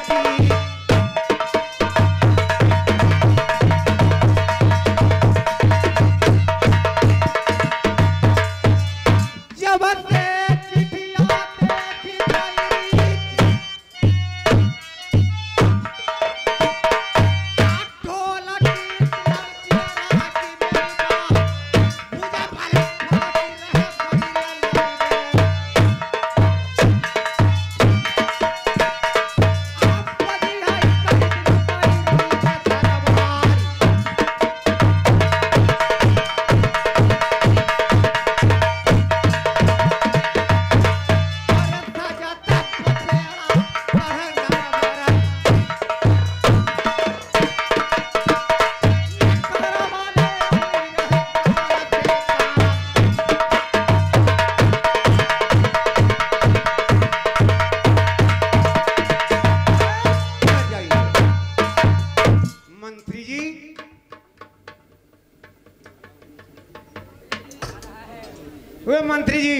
वे मंत्री जी,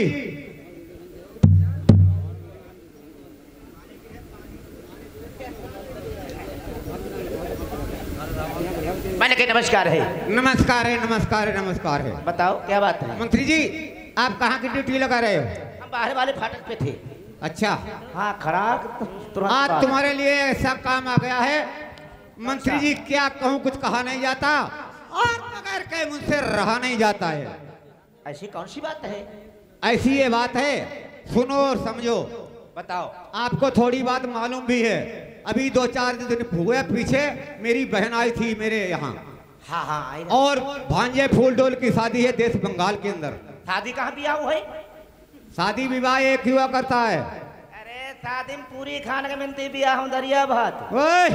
मैंने कहा नमस्कार है। नमस्कार है, नमस्कार है, नमस्कार है। बताओ क्या बात है? मंत्री जी, आप कहाँ की ड्यूटी लगा रहे हो? हम बाहर वाले फाटक पे थे। अच्छा, हाँ, खराब आज तुम्हारे लिए ऐसा काम आ गया है मंत्री जी, क्या कहूँ, कुछ कहा नहीं जाता और बगैर कहे मुझसे रहा नहीं जाता है। ऐसी कौन सी बात है? ऐसी ये बात है, सुनो और समझो। बताओ। आपको थोड़ी बात मालूम भी है, अभी 2-4 दिन हुए पीछे मेरी बहन आई थी मेरे यहाँ। हाँ हाँ, और भांजे फूलडोल की शादी है देश बंगाल के अंदर। शादी कहाँ बिया हुआ है? शादी विवाह एक हुआ करता है। अरे शादी में पूरी खान के मिलती बिया हूँ दरिया भात।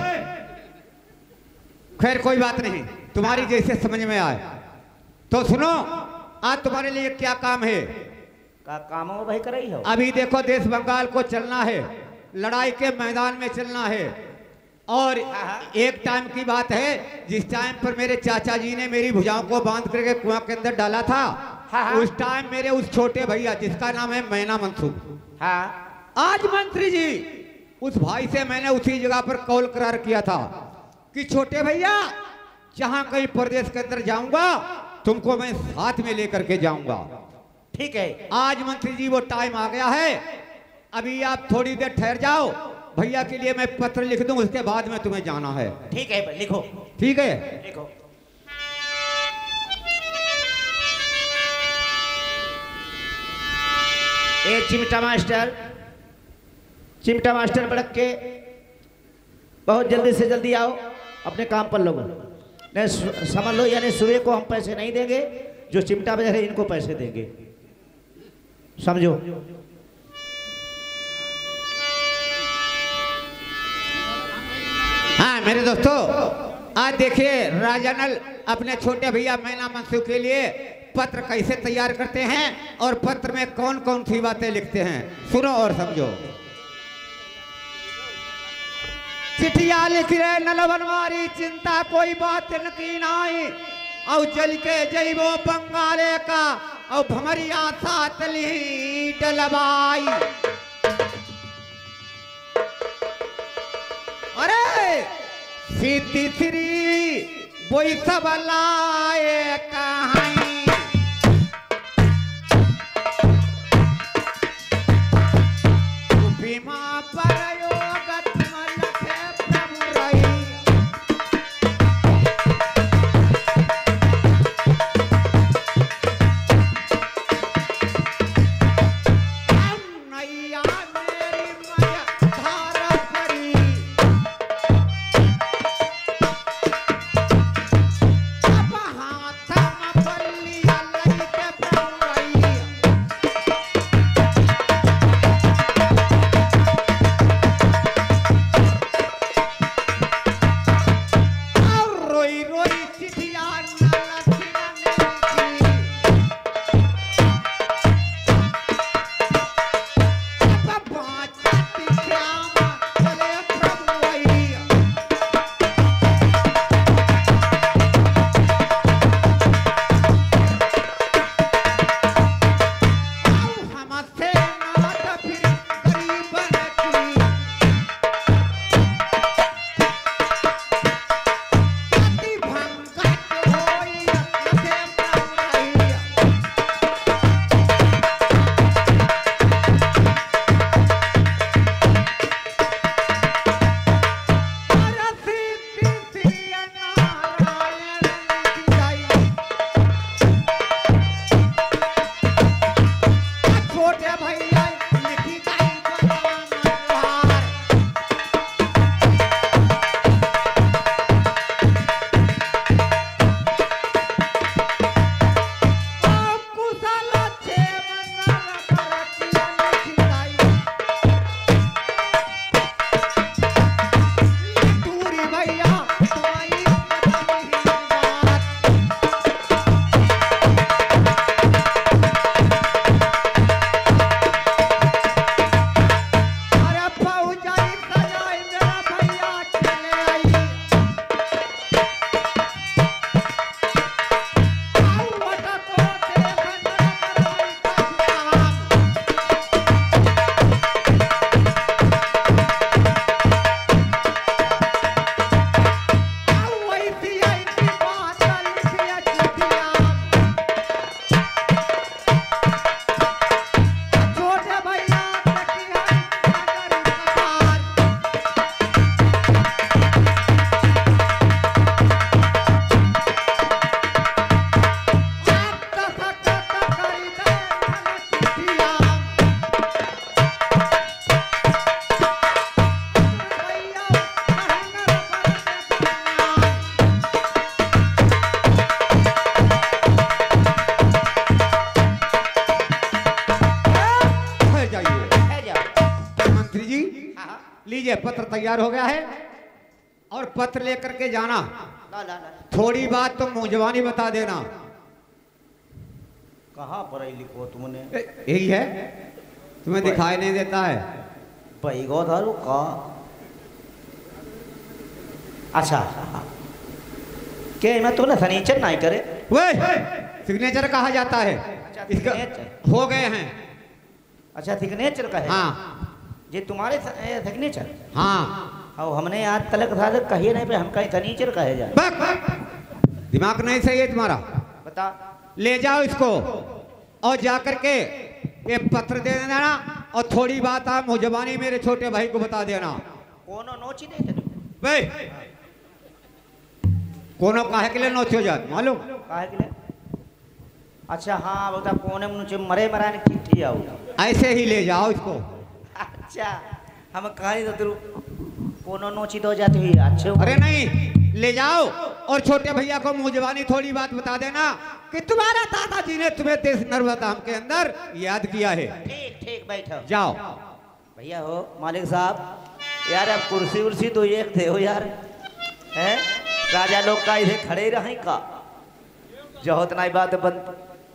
खैर कोई बात नहीं, तुम्हारी जैसे समझ में आए तो सुनो। आज तुम्हारे लिए क्या काम है? का काम हो भाई, कर रही हो? अभी देखो, देश बंगाल को चलना है, लड़ाई के मैदान में चलना है। और एक टाइम की बात है, जिस टाइम पर मेरे चाचा जी ने मेरी भुजाओं को बांध करके कुआं के अंदर डाला था, उस टाइम मेरे उस छोटे भैया जिसका नाम है मैना मनसूख, आज मंत्री जी उस भाई से मैंने उसी जगह पर कॉल करार किया था कि छोटे भैया, जहां कहीं प्रदेश के अंदर जाऊंगा तुमको मैं साथ में लेकर के जाऊंगा। ठीक है। आज मंत्री जी वो टाइम आ गया है, अभी आप थोड़ी देर ठहर जाओ, भैया के लिए मैं पत्र लिख दूं, उसके बाद में तुम्हें जाना है। ठीक है, लिखो। ठीक है, लिखो। ए चिमटा मास्टर बड़क के बहुत जल्दी से जल्दी आओ, अपने काम पर लोगों। नहीं समझ लो, यानी सुबह को हम पैसे नहीं देंगे, जो चिमटा बजा है इनको पैसे देंगे, समझो। हाँ मेरे दोस्तों, आज देखिए राजानल अपने छोटे भैया मैना मनसूख के लिए पत्र कैसे तैयार करते हैं और पत्र में कौन कौन सी बातें लिखते हैं, सुनो और समझो। चिट्ठिया लिख रहे नलवनवारी, चिंता कोई बात की नाई, और चल के जइबो बंगाले का, और भमरिया साथ ली डलवाई। अरे सीधी श्री बोई सब लाए कहाई, भीमा पर पत्र तैयार हो गया है और पत्र लेकर के जाना। ला ला ला। थोड़ी बात तो मुंह जवानी बता देना। कहाँ पढ़ाई लिखो तुमने? यही है, तुम्हें दिखाई नहीं देता है? भाई गौधारू का। अच्छा के मैं तुमने फर्नीचर नहीं करे? वही सिग्नेचर कहा जाता है। अच्छा, इसका सिग्नेचर। हो गए हैं। अच्छा सिग्नेचर का है? हाँ ये तुम्हारे सिग्नेचर? हाँ। और हमने आज तलक था कहिए नहीं पे हम कहीं फर्नीचर कहे जाए। दिमाग नहीं सही है तुम्हारा। बता। ले जाओ इसको और जाकर के ये पत्र दे देना और थोड़ी बात आप मुझबानी मेरे छोटे भाई को बता देना। कोनो नोची नहीं थे भाई कोनो काहे के लिए नोच हो जात मालूम? काहे के लिए? अच्छा हाँ बता कोने मुझे मरे मराने चिट्ठी आओ। ऐसे ही ले जाओ इसको। अच्छा हम कहीं तो कोनो नोची तो जाती हुई अच्छे। अरे नहीं, ले जाओ और छोटे भैया को मुझबानी थोड़ी बात बता देना कि तुम्हारा दादाजी ने तुम्हें देश नर्मदा के अंदर याद किया है। ठीक ठीक बैठो। जाओ। भैया हो मालिक साहब यार अब कुर्सी उर्सी तो एक थे हो यार हैं? राजा लोग का इधर खड़े रहे का जो उतना ही बात बंद।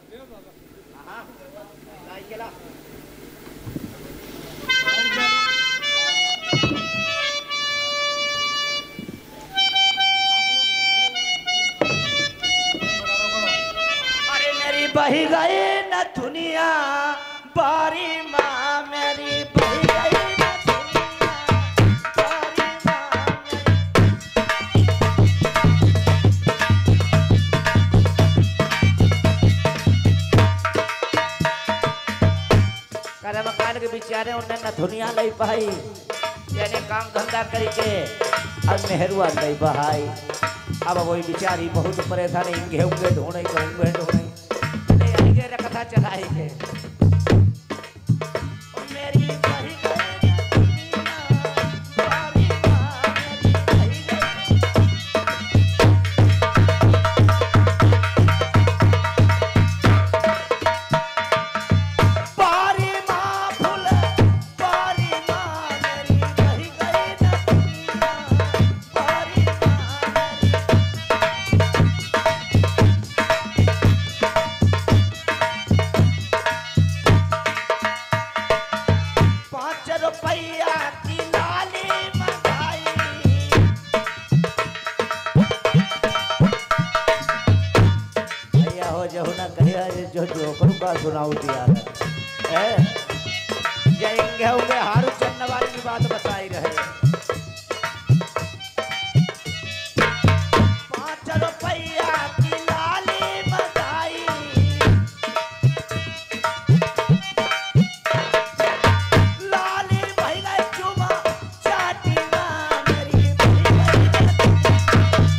अरे मेरी बही गई न दुनिया बारी माँ मेरी बही गई न दुनिया बारी माँ मेरी मकान के बेचारे उन्हें न दुनिया लई पाई यानी काम धंधा करके अब मेहरुआ लई बहाई। अब वही बेचारी बहुत परेशानी इंगे उंगे ढूंढे उंगे ढूंढे ले आएंगे रखता चलाएंगे। मेरी बही गई दुनिया बारी माँ मेरी बही बारी माँ फूल बारी माँ मेरी बही गई न दुनिया बारी ₹5 की लाली मंगाई। भैया हो जो ना कहिया जो जोकर का सुनाऊ दिया है जाएंगे होंगे हारू चन्न वाली की बात बताई रहे। ₹5 की लाली मंगाई लाली भई गई चुमा चाटी माँ मेरी भई गई।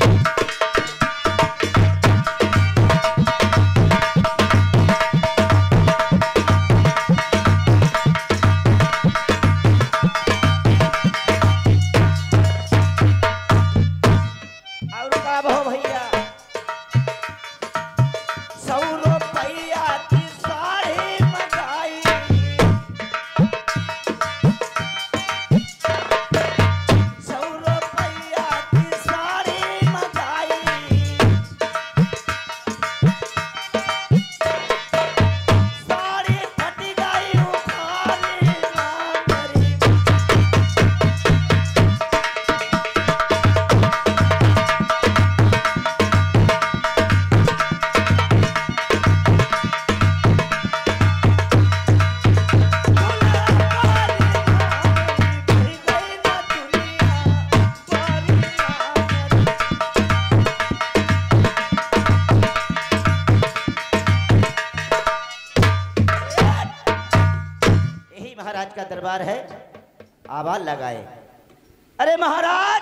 और का बहो भैया ₹100 की साड़ी मंगाई ₹100 की साड़ी मंगाई साड़ी फट गई उखाड़ी माँ मेरी। यही महाराज का दरबार है। आवाज लगाए अरे महाराज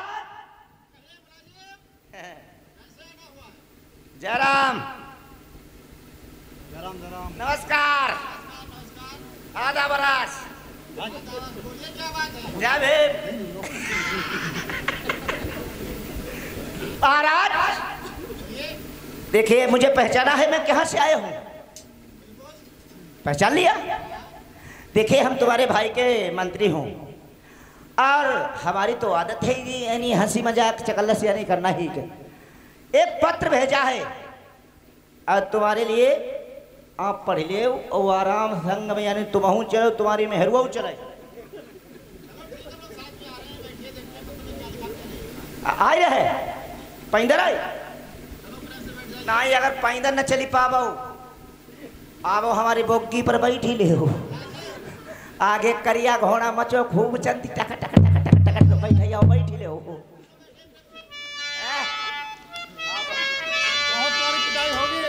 जयराम नमस्कार आधा बरास जय भीम। महाराज देखिए मुझे पहचाना है मैं कहाँ से आया हूँ? पहचान लिया? देखिए हम तुम्हारे भाई के मंत्री हूँ। और हमारी तो आदत है ही यानी हंसी मजाक चकल्लस यानी करना ही के। एक पत्र भेजा है और तुम्हारे लिए आप पढ़ ले और आराम संग में यानी तुम चलो तुम्हारी मेहरुआ चले आए रहे पैदल आए नहीं अगर पैदल न चली पाबो आवो हमारी बोगी पर बैठी ले हो आगे करिया घोड़ा मचो खूब चलती टक टक टक टक टक टक बैठ जाओ बैठी ले हो बहुत सारी पिटाई होगी।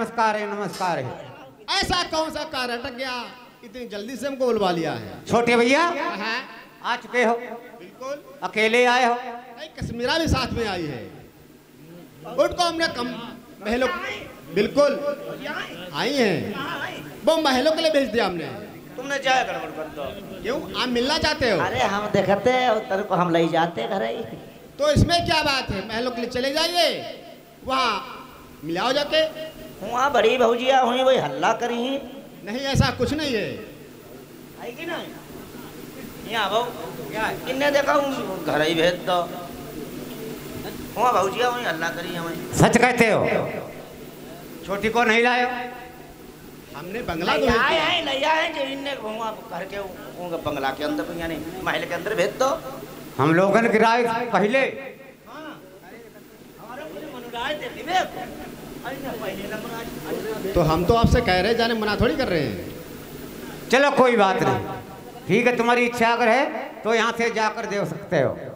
नमस्कार है, नमस्कार है। ऐसा कौन सा कार्य अटक गया, इतनी जल्दी से हमको बुलवा लिया है? छोटे भैया हाँ, आ चुके हो? बिल्कुल। अकेले आए हो? नहीं, कश्मीरा भी साथ में आई है। उनको हमने कम महलों, बिल्कुल आई हैं, वो महलों के लिए भेज दिया हमने। तुमने क्या गड़बड़ कर दो? क्यों, आप मिलना चाहते हो? अरे हम देखते तेरे को हम ले जाते घर ही। तो इसमें क्या बात है, महलों के लिए चले जाइए, वहाँ मिलाओ जाके। वहाँ बड़ी भौजिया हुई, वही हल्ला करी ही। नहीं, ऐसा कुछ नहीं है। आई कि नहीं? यहाँ भाऊ इन्हें देखा हूँ घर ही भेज दो। वहाँ भौजिया हुई हल्ला करी हमें। सच कहते हो? छोटी को नहीं लाए हो? हमने बंगला ले आए जो इन्हें वहाँ घर के बंगला के अंदर, यानी महल के अंदर भेज दो। हम लोगन गिराए पहले। तो हम तो आपसे कह रहे जाने, मना थोड़ी कर रहे हैं। चलो कोई बात नहीं, ठीक है, तुम्हारी इच्छा अगर है तो यहाँ से जाकर दे सकते हो।